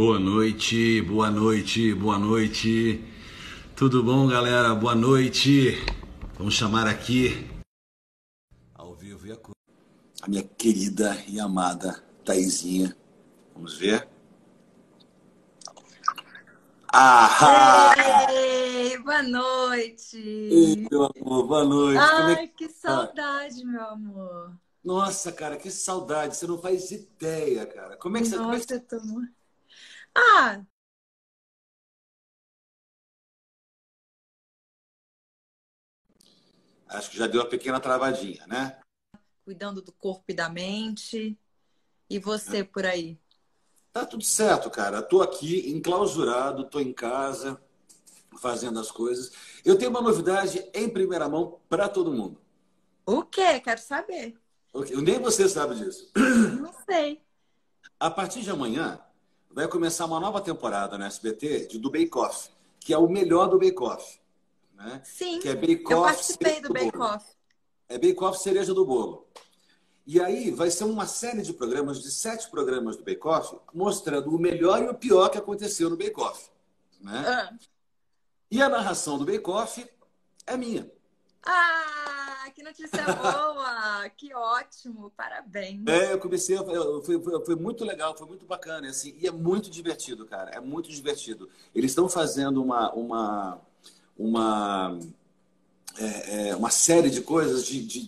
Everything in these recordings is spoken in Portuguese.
Boa noite, boa noite, boa noite. Tudo bom, galera? Boa noite. Vamos chamar aqui ao vivo e a minha querida e amada Thaisinha. Vamos ver. Ei, boa Ei, noite! meu amor, boa noite. Como é que Ai, que tá? saudade, meu amor! Nossa, cara, que saudade. Você não faz ideia, cara. Como é que você... Nossa, eu tô... Ah, Acho que já deu uma pequena travadinha, né? cuidando do corpo e da mente. E você por aí? Tá tudo certo, cara. Tô aqui enclausurado, tô em casa, fazendo as coisas. Eu tenho uma novidade em primeira mão para todo mundo. O quê? Quero saber. Ok? Nem você sabe disso. Não sei. A partir de amanhã vai começar uma nova temporada no SBT do Bake Off, que é o melhor do Bake Off, né? Sim, Que é Bake eu Off cereja participei do do Bake bolo. Off. É Bake Off cereja do bolo. E aí vai ser uma série de programas, de 7 programas do Bake Off, mostrando o melhor e o pior que aconteceu no Bake Off, né? Ah, E a narração do Bake Off é minha. que notícia boa! Que ótimo! Parabéns! Eu comecei, foi muito legal, foi muito bacana, assim, e é muito divertido, cara, é muito divertido. Eles estão fazendo uma, uma série de coisas,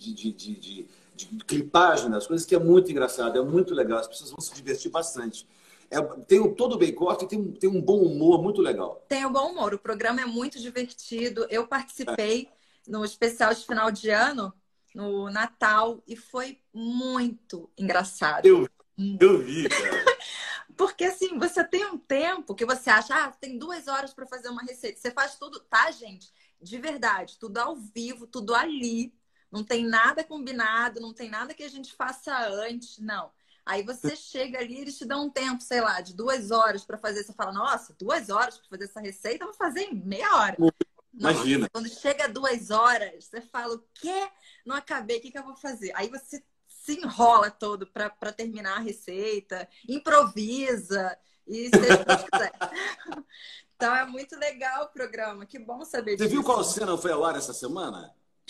de clipagem das coisas, que é muito engraçado, é muito legal, as pessoas vão se divertir bastante. Todo o Bake Off tem um bom humor muito legal. Tenho bom humor. O programa é muito divertido. Eu participei no especial de final de ano, no Natal, e foi muito engraçado. Eu, eu vi, cara. Porque assim, você tem um tempo que você acha, tem 2 horas para fazer uma receita. Você faz tudo, tá, gente? De verdade, tudo ao vivo, tudo ali. Não tem nada combinado, não tem nada que a gente faça antes, não. Aí você chega ali, eles te dão um tempo, sei lá, de 2 horas para fazer. Você fala, nossa, 2 horas para fazer essa receita, eu vou fazer em meia hora. Nossa, Imagina. quando chega 2 horas, você fala, o quê? Não acabei, o que que eu vou fazer? Aí você se enrola todo para terminar a receita, improvisa e seja o que Deus quiser. Então é muito legal o programa, que bom saber Você viu qual disso. cena foi ao ar essa semana?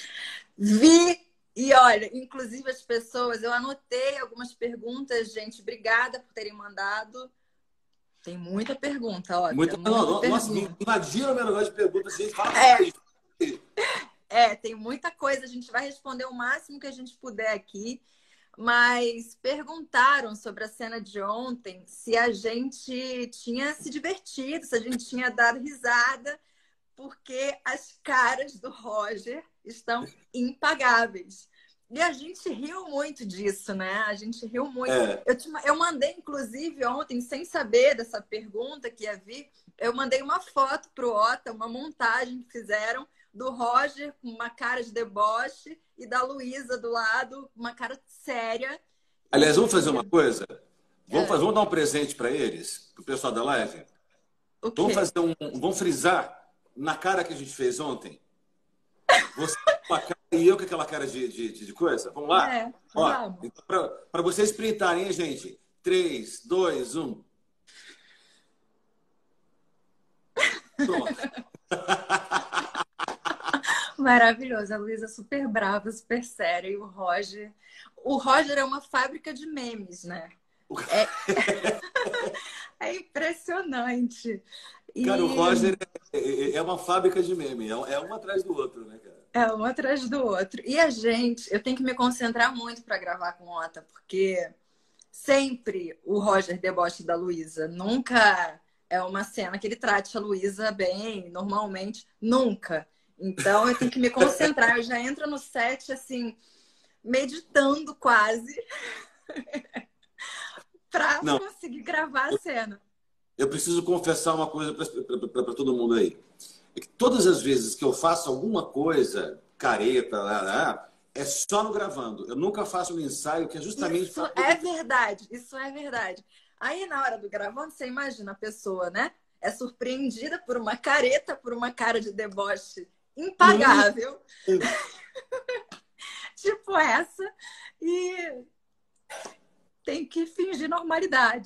Vi e olha, inclusive as pessoas, eu anotei algumas perguntas, gente, obrigada por terem mandado. Tem muita pergunta, ó, tem Muita... muita Nossa, pergunta. invadiram o meu negócio de perguntas, gente. Fala É, mais. tem muita coisa, a gente vai responder o máximo que a gente puder aqui. Mas perguntaram sobre a cena de ontem se a gente tinha se divertido, se a gente tinha dado risada, porque as caras do Roger estão impagáveis. E a gente riu muito disso, né? A gente riu muito. É. Eu mandei, inclusive, ontem, sem saber dessa pergunta que ia vir, eu mandei uma foto para o Ota, uma montagem que fizeram do Roger com uma cara de deboche e da Luísa do lado, uma cara séria. Aliás, vamos fazer E uma coisa? é, Vamos dar um presente para eles, para o pessoal da live? o Vamos quê? fazer Vamos frisar na cara que a gente fez ontem? Você com a cara e eu com aquela cara de coisa? Vamos lá? Ó, Vamos. então, para vocês printarem, hein, gente? 3, 2, 1. Pronto. Maravilhoso. A Luísa super brava, super séria. E o Roger. O Roger é uma fábrica de memes, né? É, é impressionante. Cara, o E Roger é uma fábrica de meme. É um atrás do outro, né, cara? é um atrás do outro. E a gente, eu tenho que me concentrar muito para gravar com o Ota, porque sempre o Roger deboche da Luísa. Nunca é uma cena que ele trate a Luísa bem, normalmente. Nunca. Então eu tenho que me concentrar. Eu já entro no set assim, meditando quase, para Não, conseguir gravar a cena. eu preciso confessar uma coisa para todo mundo aí. É que todas as vezes que eu faço alguma coisa, careta, é só no gravando. Eu nunca faço um ensaio que é justamente Isso para é poder. verdade, isso é verdade. Aí, na hora do gravando, você imagina a pessoa, né? É surpreendida por uma careta, por uma cara de deboche impagável, tipo essa, e tem que fingir normalidade.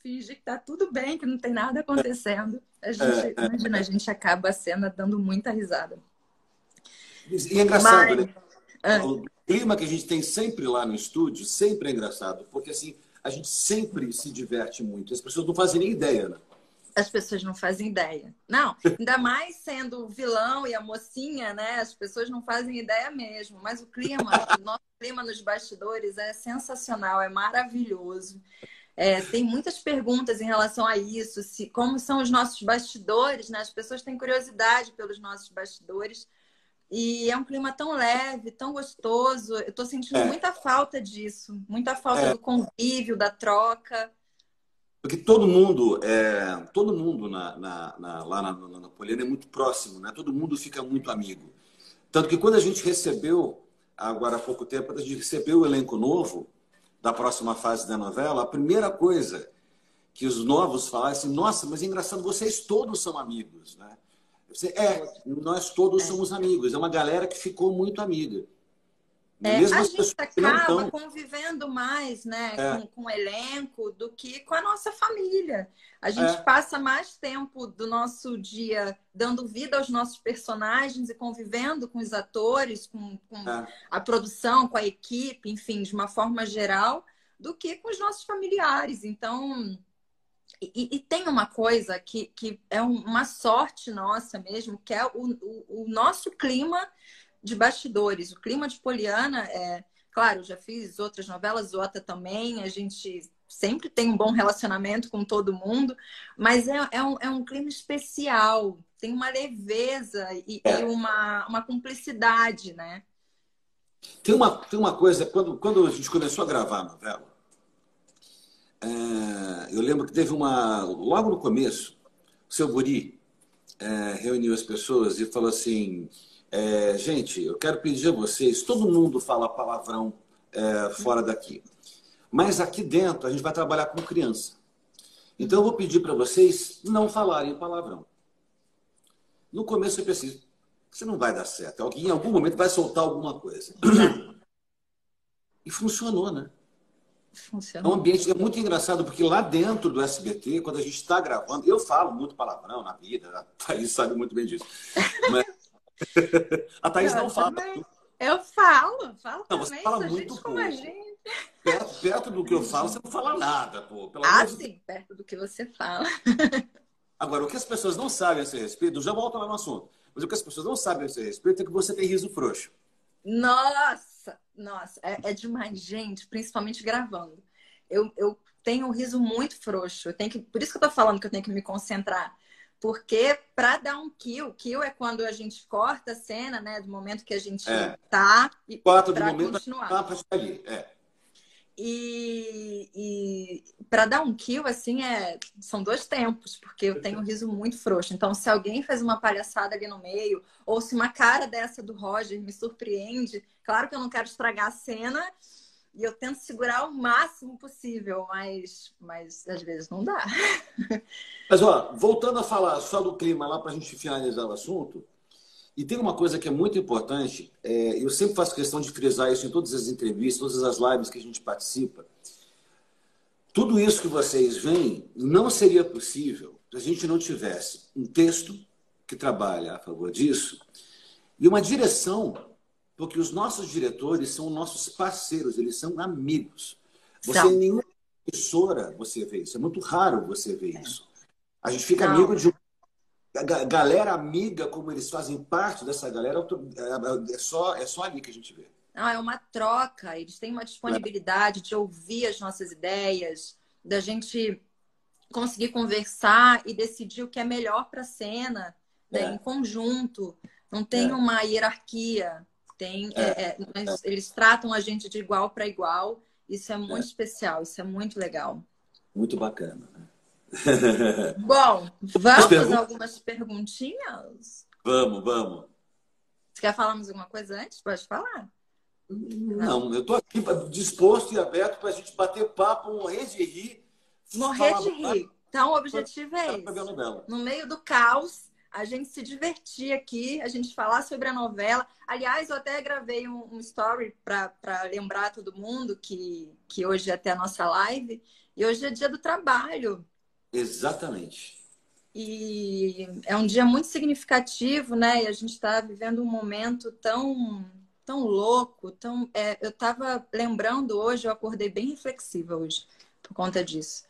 fingir que tá tudo bem, que não tem nada acontecendo. Imagina, a gente acaba a cena dando muita risada. E é engraçado, né? O clima que a gente tem sempre lá no estúdio, sempre é engraçado, porque assim, a gente sempre se diverte muito. As pessoas não fazem nem ideia, né? As pessoas não fazem ideia. Não, ainda mais sendo o vilão e a mocinha, né? As pessoas não fazem ideia mesmo. Mas o nosso clima nos bastidores é sensacional, é maravilhoso. Tem muitas perguntas em relação a isso, como são os nossos bastidores, né? As pessoas têm curiosidade pelos nossos bastidores. E é um clima tão leve, tão gostoso. Eu estou sentindo muita falta disso, muita falta do convívio, da troca. Porque todo mundo lá na Poliana é muito próximo, né? Todo mundo fica muito amigo. Tanto que quando a gente recebeu, agora há pouco tempo, a gente recebeu o elenco novo da próxima fase da novela, a primeira coisa que os novos falaram assim, nossa, mas é engraçado, vocês todos são amigos, né? Nós todos somos amigos. É uma galera que ficou muito amiga. Mesmo A as gente pessoas que não acaba estão. convivendo mais, né, com o elenco do que com a nossa família. A gente passa mais tempo do nosso dia dando vida aos nossos personagens e convivendo com os atores, com a produção, com a equipe, enfim, de uma forma geral, do que com os nossos familiares. Então, e tem uma coisa que é uma sorte nossa mesmo, que é o nosso clima de bastidores. O clima de Poliana claro, eu já fiz outras novelas, outra também, a gente sempre tem um bom relacionamento com todo mundo, mas é um clima especial, tem uma leveza e uma cumplicidade, né? Tem uma coisa, quando a gente começou a gravar a novela, eu lembro que teve logo no começo, o seu Guri reuniu as pessoas e falou assim, gente, eu quero pedir a vocês, todo mundo fala palavrão fora daqui, mas aqui dentro a gente vai trabalhar com criança. Então eu vou pedir para vocês não falarem palavrão. No começo eu pensei, isso não vai dar certo, alguém em algum momento vai soltar alguma coisa. E funcionou, né? É um ambiente muito engraçado, porque lá dentro do SBT, quando a gente está gravando, eu falo muito palavrão na vida, a Thaís sabe muito bem disso. Mas a Thaís não fala. Eu falo não, também, você fala muito gente pouco. como a gente. Perto do que eu falo, você não fala nada, pô. Sim, perto do que você fala. Agora, o que as pessoas não sabem a seu respeito, eu já volto lá no assunto, mas o que as pessoas não sabem a seu respeito é que você tem riso frouxo. Nossa, é demais, gente, principalmente gravando. Eu tenho um riso muito frouxo. Por isso que eu tô falando que eu tenho que me concentrar. Porque para dar um kill é quando a gente corta a cena, né? Do momento que a gente tá e para continuar. Ali. E para dar um kill, assim, são 2 tempos, porque eu tenho um riso muito frouxo. Então, se alguém faz uma palhaçada ali no meio, ou se uma cara dessa do Roger me surpreende, claro que eu não quero estragar a cena e eu tento segurar o máximo possível, mas às vezes não dá. Mas, ó, voltando a falar só do clima lá para a gente finalizar o assunto, e tem uma coisa que é muito importante, eu sempre faço questão de frisar isso em todas as entrevistas, todas as lives que a gente participa. Tudo isso que vocês veem não seria possível se a gente não tivesse um texto que trabalha a favor disso e uma direção, porque os nossos diretores são nossos parceiros, eles são amigos. Em nenhuma emissora você vê isso, é muito raro você ver isso. A gente fica amigo de galera amiga, como eles fazem parte dessa galera, é só ali que a gente vê. Não, é uma troca, eles têm uma disponibilidade de ouvir as nossas ideias, da gente conseguir conversar e decidir o que é melhor para a cena, né, em conjunto. Não tem uma hierarquia, mas eles tratam a gente de igual para igual. Isso é muito especial, isso é muito legal. Muito bacana, né? Bom, vamos a algumas perguntinhas? Vamos. Você quer falar mais alguma coisa antes? Pode falar. Não, eu estou aqui disposto e aberto para a gente bater papo, morrer de rir. Morrer de rir. Então, o objetivo é esse. No meio do caos, a gente se divertir aqui, a gente falar sobre a novela. Aliás, eu até gravei um story para lembrar todo mundo que hoje é até a nossa live. E hoje é dia do trabalho. Exatamente. E é um dia muito significativo, né? E a gente está vivendo um momento tão louco. Eu estava lembrando hoje, eu acordei bem reflexiva hoje por conta disso.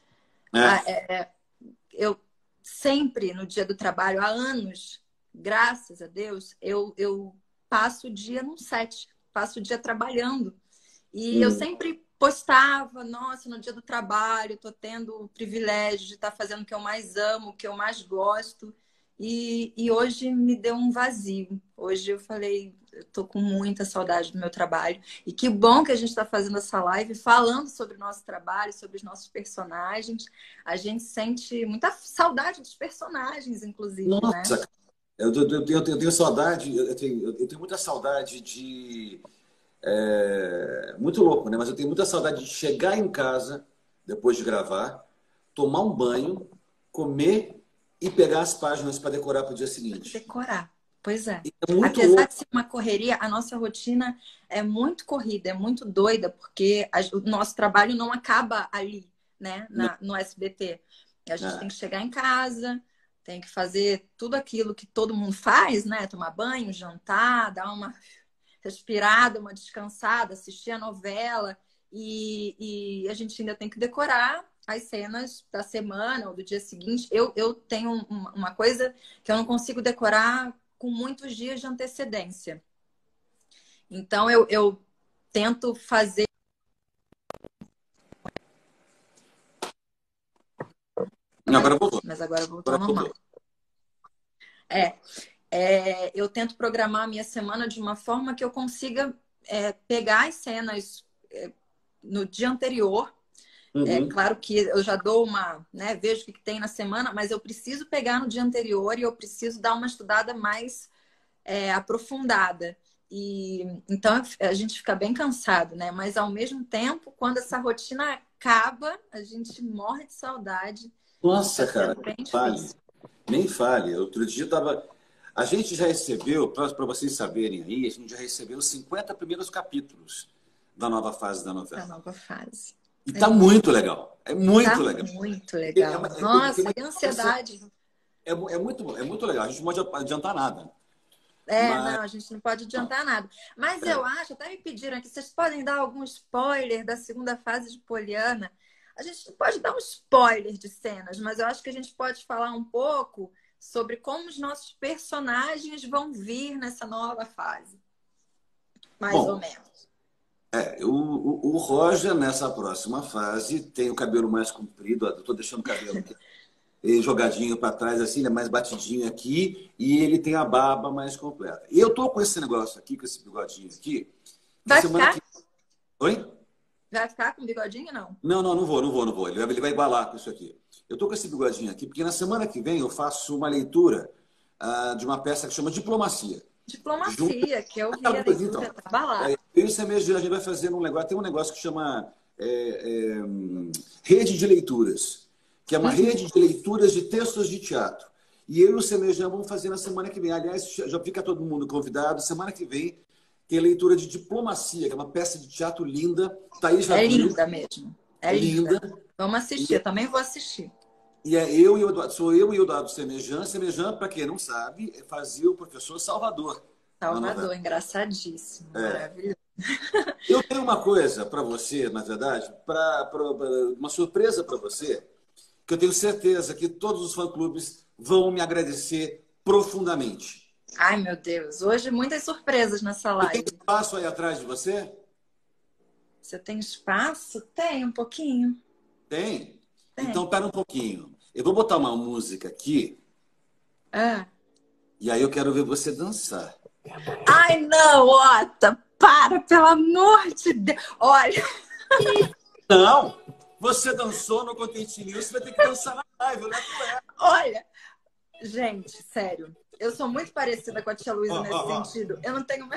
Eu sempre, no dia do trabalho, há anos, graças a Deus, eu passo o dia num set, passo o dia trabalhando. E eu sempre postava, nossa, no dia do trabalho, tô tendo o privilégio de estar fazendo o que eu mais amo, o que eu mais gosto. E hoje me deu um vazio. Hoje eu falei, eu tô com muita saudade do meu trabalho. E que bom que a gente está fazendo essa live, falando sobre o nosso trabalho, sobre os nossos personagens. A gente sente muita saudade dos personagens, inclusive, Nossa, né? eu tenho saudade, eu tenho muita saudade de. Muito louco, né? Mas eu tenho muita saudade de chegar em casa, depois de gravar, tomar um banho, comer e pegar as páginas para decorar para o dia seguinte. Decorar. Pois é. É muito Apesar louco. de ser uma correria, a nossa rotina é muito corrida, é muito doida, porque o nosso trabalho não acaba ali, né, no SBT. A gente tem que chegar em casa, tem que fazer tudo aquilo que todo mundo faz, né? Tomar banho, jantar, dar uma respirada, uma descansada, assistir a novela. E a gente ainda tem que decorar as cenas da semana ou do dia seguinte. Eu tenho uma coisa que eu não consigo decorar com muitos dias de antecedência. Então, eu tento fazer. Agora voltou. Mas agora voltou ao normal. Eu tento programar a minha semana de uma forma que eu consiga pegar as cenas no dia anterior. É claro que eu já dou né, vejo o que tem na semana, mas eu preciso pegar no dia anterior e eu preciso dar uma estudada mais aprofundada. Então a gente fica bem cansado, né? Mas ao mesmo tempo, quando essa rotina acaba, a gente morre de saudade. Nossa, cara, Bem nem fale. Outro dia tava. A gente já recebeu, para vocês saberem aí, a gente já recebeu os 50 primeiros capítulos da nova fase da novela. Da nova fase. E tá muito legal. É muito legal. Muito legal. Nossa, que ansiedade. É muito legal. A gente não pode adiantar nada. Não, a gente não pode adiantar nada. Mas eu acho, até me pediram aqui, vocês podem dar algum spoiler da segunda fase de Poliana? A gente não pode dar um spoiler de cenas, mas eu acho que a gente pode falar um pouco sobre como os nossos personagens vão vir nessa nova fase. Mais ou menos. O Roger, nessa próxima fase, tem o cabelo mais comprido. Estou deixando o cabelo jogadinho para trás, assim, ele é mais batidinho aqui, e ele tem a barba mais completa. E eu tô com esse negócio aqui, com esse bigodinho aqui. Vai ficar? Oi? Vai ficar com bigodinho, não? Não vou. Ele vai igualar com isso aqui. Eu tô com esse bigodinho aqui, porque na semana que vem eu faço uma leitura de uma peça que chama Diplomacia. Diplomacia, que eu vi a leitura, tava lá. Eu e o Semejo, a gente vai fazer tem um negócio que chama Rede de Leituras, que é uma rede de leituras de textos de teatro. E eu e o Semejão vamos fazer na semana que vem. Aliás, já fica todo mundo convidado. Semana que vem tem a leitura de Diplomacia, que é uma peça de teatro linda. Thaís já viu. Linda mesmo. É linda. Vamos assistir, eu também vou assistir. E sou eu e o Eduardo Semejão. Semejão, para quem não sabe, fazia o professor Salvador. Salvador, engraçadíssimo. Maravilhoso. Eu tenho uma coisa para você, na verdade, uma surpresa para você, que eu tenho certeza que todos os fã-clubes vão me agradecer profundamente. Ai, meu Deus. Hoje muitas surpresas nessa live. Tem espaço aí atrás de você? Você tem espaço? Tem, um pouquinho. Tem? Então, pera um pouquinho. Eu vou botar uma música aqui. E aí eu quero ver você dançar. Ai, não, Ota. Para, pelo amor de Deus. Olha. Não. Você dançou no Content News, você vai ter que dançar na live, né? Olha, gente, sério. Eu sou muito parecida com a tia Luísa nesse sentido. Eu não tenho...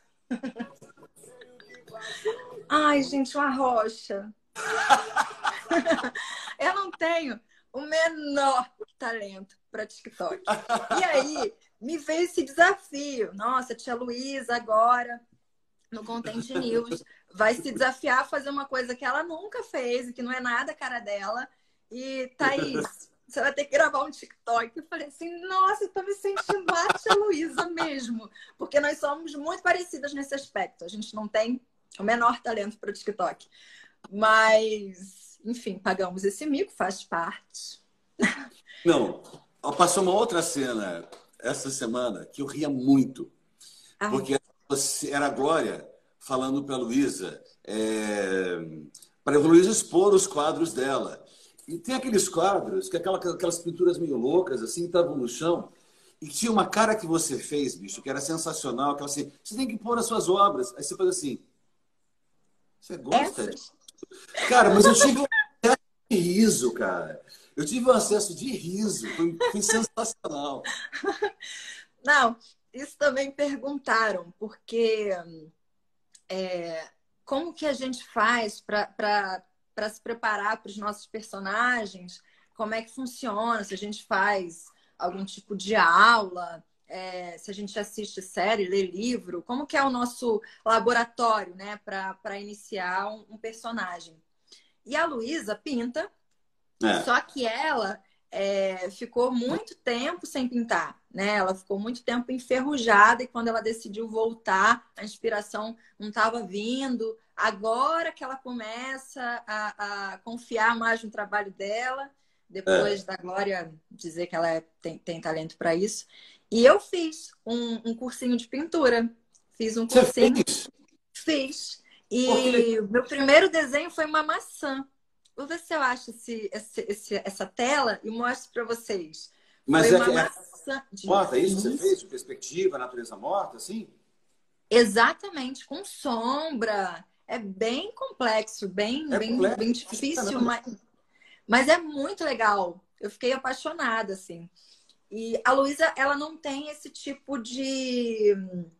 Ai, gente, uma rocha. Eu não tenho o menor talento para TikTok. E aí, me veio esse desafio. Nossa, tia Luísa agora, no Content News, vai se desafiar a fazer uma coisa que ela nunca fez, e que não é nada a cara dela. E, Thaís, você vai ter que gravar um TikTok. Eu falei assim, nossa, eu tô me sentindo a tia Luísa mesmo. Porque nós somos muito parecidas nesse aspecto. A gente não tem o menor talento para o TikTok. Mas, enfim, pagamos esse mico, faz parte. Não, passou uma outra cena essa semana que eu ria muito. Porque era a Glória falando para a Luísa, para a Luísa expor os quadros dela. E tem aqueles quadros, que aquelas pinturas meio loucas, assim, estavam no chão. E tinha uma cara que você fez, bicho, que era sensacional. Que ela assim, você tem que pôr as suas obras. Aí você faz assim, você gosta disso? Cara, mas eu tive um acesso de riso, cara. Eu tive um acesso de riso. Foi sensacional. Não, isso também perguntaram, porque como que a gente faz para se preparar para os nossos personagens? Como é que funciona? Se a gente faz algum tipo de aula, se a gente assiste série, lê livro, como que é o nosso laboratório, né, para iniciar um personagem? E a Luísa pinta, só que ela ficou muito tempo sem pintar, né? Ela ficou muito tempo enferrujada e quando ela decidiu voltar, a inspiração não estava vindo. Agora que ela começa a confiar mais no trabalho dela, depois da Glória dizer que ela tem talento para isso. E eu fiz um cursinho de pintura. Fiz um cursinho. Você fez? Fiz. E o meu primeiro desenho foi uma maçã. Vou ver se eu acho essa tela e mostro para vocês. Mas foi uma maçã de... morta, isso que você fez? De perspectiva, natureza morta, assim? Exatamente, com sombra. É bem complexo, bem difícil, mas é muito legal. Eu fiquei apaixonada, assim. E a Luísa, ela não tem esse tipo de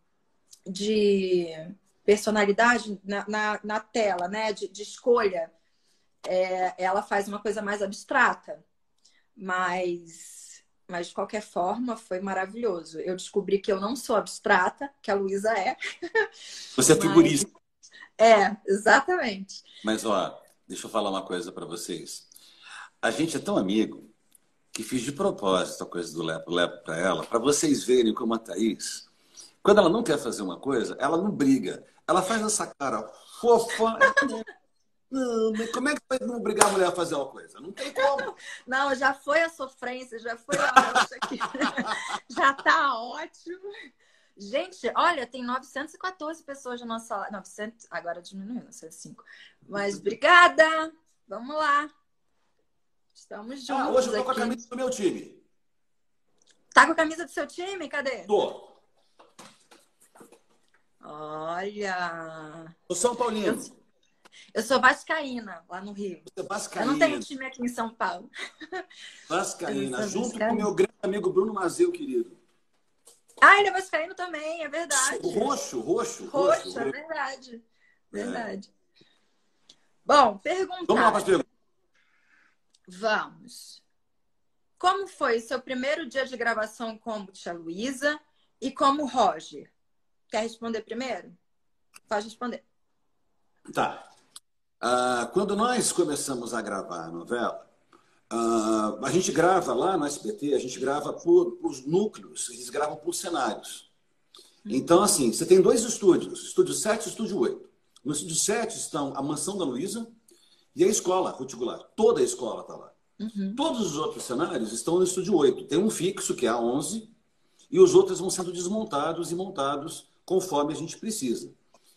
personalidade na tela, né? De escolha. Ela faz uma coisa mais abstrata, mas de qualquer forma foi maravilhoso. Eu descobri que eu não sou abstrata, que a Luísa é. Você é figurista. Exatamente. Mas, ó, deixa eu falar uma coisa para vocês. A gente é tão amigo que fiz de propósito a coisa do Lepo para ela, para vocês verem como a Thaís, quando ela não quer fazer uma coisa, ela não briga. Ela faz essa cara fofa. Não, mas como é que vai não obrigar a mulher a fazer uma coisa? Não tem como. Não, já foi a sofrência, já foi a angústia aqui. Já tá ótimo. Gente, olha, tem 914 pessoas na nossa live. 900, agora diminuiu, 905. Mas obrigada. Vamos lá. Estamos juntos. Hoje eu tô aqui. com a camisa do meu time. Tá com a camisa do seu time? Cadê? Tô. Olha. Sou São Paulino. Eu sou vascaína, lá no Rio. Você é vascaína. Eu não tenho time aqui em São Paulo. Vascaína, junto com o meu grande amigo Bruno Mazeu, querido. Ele é vascaíno também, é verdade. Roxo, é verdade. Verdade. Bom, perguntar. Vamos lá para as perguntas. Vamos. Como foi seu primeiro dia de gravação como tia Luísa e como Roger? Quer responder primeiro? Pode responder. Tá. Quando nós começamos a gravar a novela, a gente grava lá no SBT, a gente grava por núcleos, eles gravam por cenários. Então, assim, você tem dois estúdios, estúdio 7 e estúdio 8. No estúdio 7 estão a mansão da Luísa e a escola Ruticular. Toda a escola está lá. Todos os outros cenários estão no estúdio 8. Tem um fixo, que é a 11, e os outros vão sendo desmontados e montados conforme a gente precisa.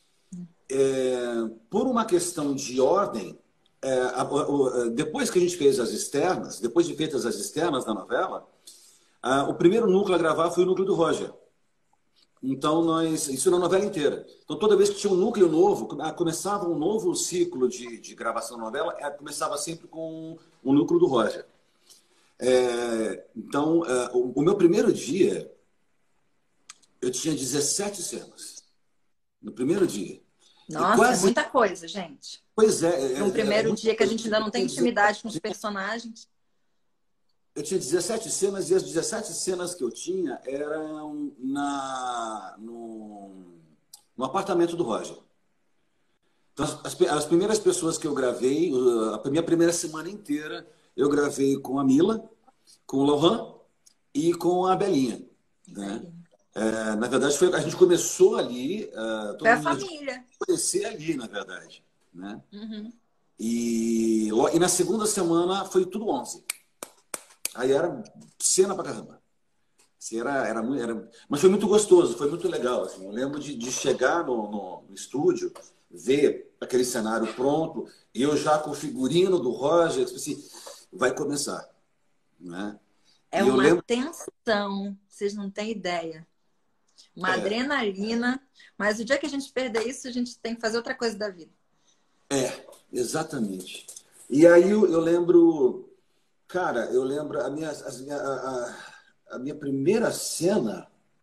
Por uma questão de ordem, depois que a gente fez as externas, depois de feitas as externas da novela, o primeiro núcleo a gravar foi o núcleo do Roger. Então, isso na novela inteira. Então, toda vez que tinha um núcleo novo, começava um novo ciclo de gravação da novela, começava sempre com o núcleo do Roger. Então, o meu primeiro dia, eu tinha 17 cenas. No primeiro dia. Nossa, é muita coisa, gente. Pois é. No primeiro dia que a gente ainda não tem intimidade com os personagens. eu tinha 17 cenas e as 17 cenas que eu tinha eram no apartamento do Roger. Então, as primeiras pessoas que eu gravei, a minha primeira semana inteira, eu gravei com a Mila, com o Lohan e com a Belinha. Né? Na verdade, a gente começou ali, todo Foi a mundo família. conhecer ali, na verdade. Né? Uhum. E na segunda semana foi tudo 11. Aí era cena pra caramba. Assim, mas foi muito gostoso, foi muito legal. Assim. Eu lembro de chegar no estúdio, ver aquele cenário pronto, e eu já com o figurino do Roger, assim, vai começar. Né? É E eu uma lembro. tensão, vocês não têm ideia. Uma É, adrenalina. Mas o dia que a gente perder isso, a gente tem que fazer outra coisa da vida. exatamente. E aí eu lembro, cara, eu lembro a minha primeira cena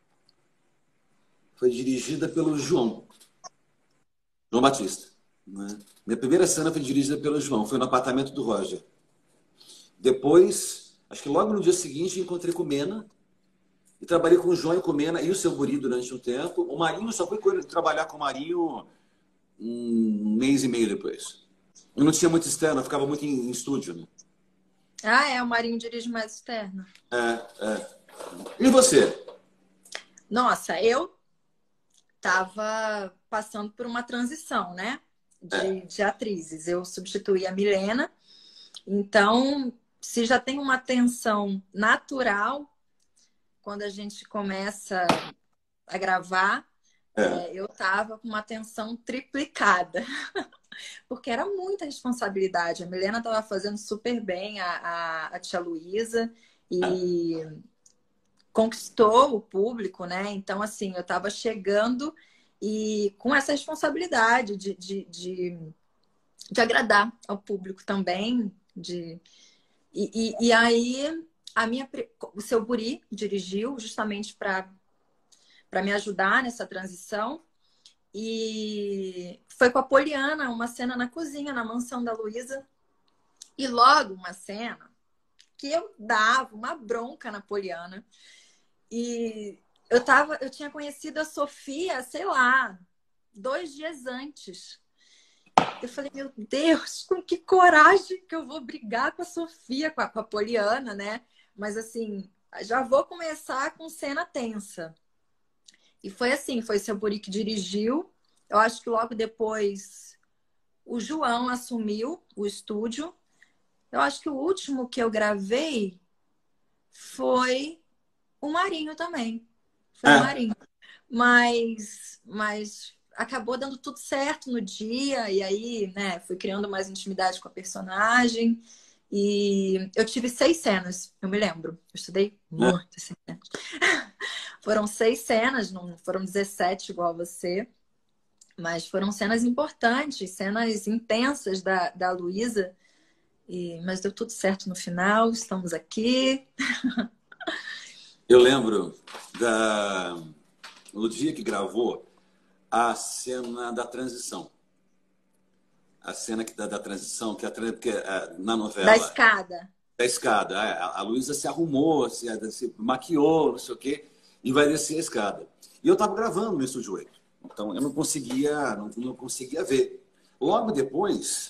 foi dirigida pelo João Batista. Né? Minha primeira cena foi dirigida pelo João, foi no apartamento do Roger. Depois, acho que logo no dia seguinte, encontrei com o Mena e trabalhei com o João e com o Mena e o Seu Guri durante um tempo. O Marinho só foi trabalhar com o Marinho um mês e meio depois. Eu não tinha muito externo, eu ficava muito em estúdio. Né? Ah, é, o Marinho dirige mais externo. E você? Nossa, eu tava passando por uma transição, né? É, De atrizes. Eu substituí a Milena. Então, se já tem uma tensão natural quando a gente começa a gravar, é, eu tava com uma tensão triplicada. Porque era muita responsabilidade. A Milena estava fazendo super bem, a tia Luísa, e conquistou o público, né? Então, assim, eu estava chegando e com essa responsabilidade de agradar ao público também. E aí, o seu Guri dirigiu justamente para me ajudar nessa transição. E foi com a Poliana, uma cena na cozinha, na mansão da Luísa. E logo uma cena que eu dava uma bronca na Poliana. E eu tinha conhecido a Sofia, sei lá, 2 dias antes. Eu falei, meu Deus, com que coragem que eu vou brigar com a Sofia, com a Poliana, né? Mas assim, já vou começar com cena tensa. E foi assim, foi seu Buri que dirigiu. Eu acho que logo depois o João assumiu o estúdio. Eu acho que o último que eu gravei foi o Marinho também. Foi o é. Marinho. Mas acabou dando tudo certo no dia. E aí, né, fui criando mais intimidade com a personagem. E eu tive 6 cenas, eu me lembro. Eu estudei muitas cenas. Foram 6 cenas, não foram 17 igual você. Mas foram cenas importantes, cenas intensas da Luísa. Mas deu tudo certo no final, estamos aqui. Eu lembro no dia que gravou a cena da transição. A cena da transição, porque na Da novela, escada. da escada, a Luísa se arrumou, se maquiou, não sei o quê, e vai descer a escada. E eu estava gravando no Estúdio 8. Então eu não conseguia ver. Logo depois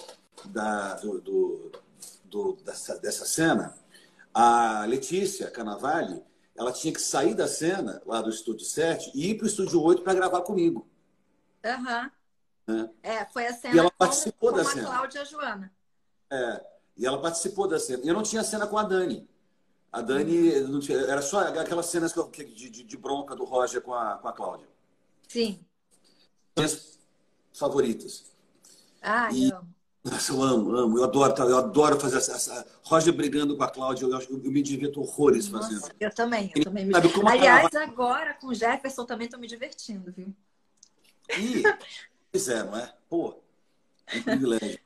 dessa cena, a Letícia Canavalli, ela tinha que sair da cena lá do Estúdio 7 e ir para o Estúdio 8 para gravar comigo. Uhum. Né? Foi a E cena ela participou com da a cena. Cláudia e a Joana. E ela participou da cena. E eu não tinha cena com a Dani. A Uhum. Dani não tinha, era só aquelas cenas de bronca do Roger com a Cláudia. Sim. Minhas favoritas. Ai, E amo. nossa, eu amo. Eu adoro fazer essa. Roger brigando com a Cláudia, eu me divirto horrores fazendo. Nossa, eu também. Sabe como a Canavalli. Aliás, agora com o Jefferson também estou me divertindo, viu? Pois é, não é? Pô, é um privilégio.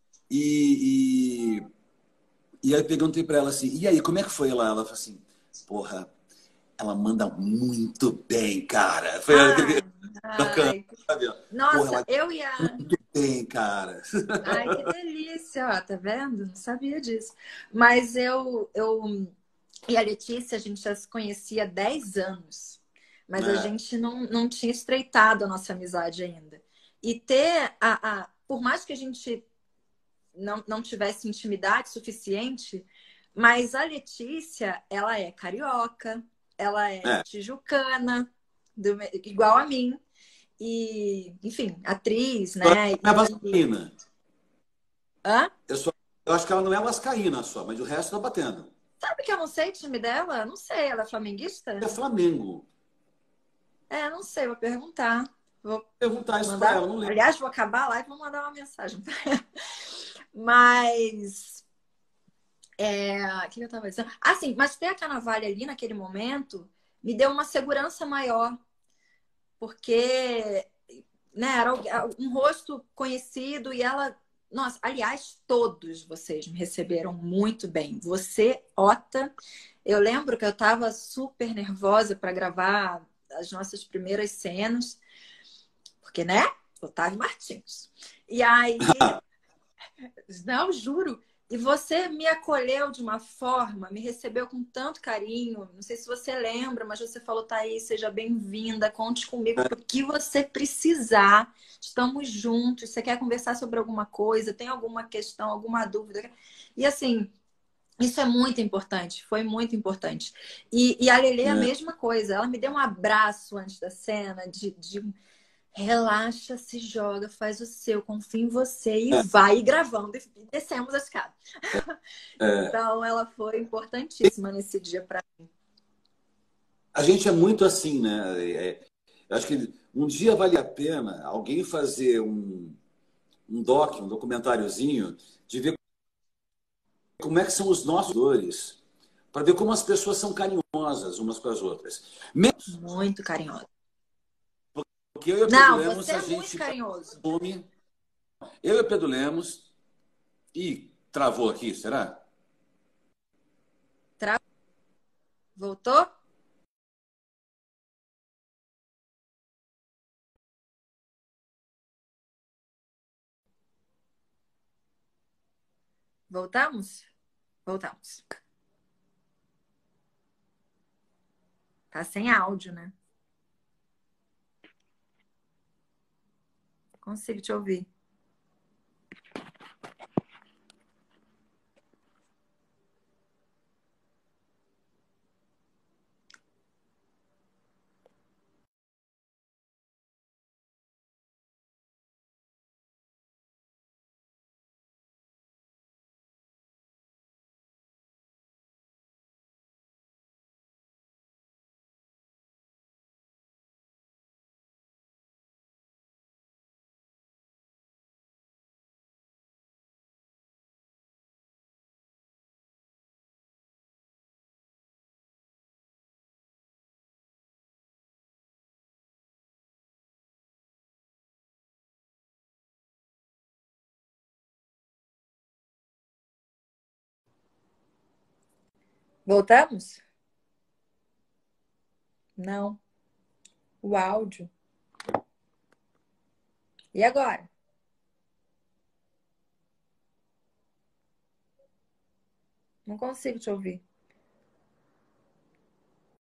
E, e, e aí eu perguntei pra ela assim, e aí, como é que foi lá? Ela falou assim, porra, ela manda muito bem, cara. Foi aquele Ai, bacana, ai. sabe? Porra, Nossa, ela eu e a. muito bem, cara. Ai, que delícia, ó, tá vendo? Não sabia disso. Mas eu E a Letícia, a gente já se conhecia há 10 anos, mas a É, gente não tinha estreitado a nossa amizade ainda. E ter por mais que a gente não tivesse intimidade suficiente, mas a Letícia, ela é carioca, ela é é. tijucana, igual a mim, e, enfim, atriz, Eu acho né? que ela não é vascaína. Hã? Eu acho que ela não é vascaína só, mas o resto tá batendo. Sabe que eu não sei o time dela? Não sei, ela é É flamenguista? Flamengo. É, não sei, vou perguntar. Vou Vou perguntar isso pra mandar. ela, não lembro. Aliás, vou acabar lá e vou mandar uma mensagem pra ela. Mas. O que eu tava dizendo? Ah, sim, mas ter a Canavalha ali naquele momento me deu uma segurança maior, porque, né, era um rosto conhecido e ela. Nossa, aliás, todos vocês me receberam muito bem. Você, Ota, eu lembro que eu estava super nervosa para gravar as nossas primeiras cenas, porque, né? Otávio Martins. E aí, não, juro. E você me acolheu de uma forma, me recebeu com tanto carinho. Não sei se você lembra, mas você falou, Thaís, seja bem-vinda, conte comigo para o que você precisar. Estamos juntos. Você quer conversar sobre alguma coisa? Tem alguma questão, alguma dúvida? E assim, isso é muito importante, foi muito importante. E a Lelê, a É, mesma coisa. Ela me deu um abraço antes da cena, de relaxa, se joga, faz o seu, confia em você e é, vai. E gravando, e descemos a escada. é. Então, ela foi importantíssima nesse dia para mim. A gente é muito assim, né? Eu acho que um dia vale a pena alguém fazer um documentáriozinho, de ver como é que são os nossos dores, para ver como as pessoas são carinhosas umas com as outras. Menos Muito carinhosa. porque eu e o Pedro Não, Lemos, você a é muito gente carinhoso. come. Eu e o Pedro Lemos. Ih, travou aqui, será? Tra... Voltou? Voltamos? Voltamos. Tá sem áudio, né? Consigo te ouvir. Voltamos? Não. O áudio. E agora? Não consigo te ouvir.